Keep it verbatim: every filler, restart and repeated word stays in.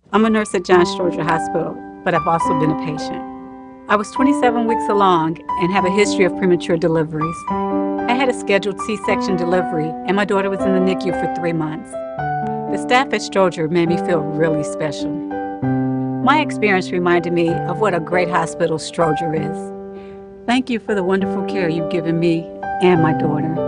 I'm a nurse at Stroger Hospital, but I've also been a patient. I was twenty-seven weeks along and have a history of premature deliveries. I had a scheduled C section delivery, and my daughter was in the N I C U for three months. The staff at Stroger made me feel really special. My experience reminded me of what a great hospital Stroger is. Thank you for the wonderful care you've given me and my daughter.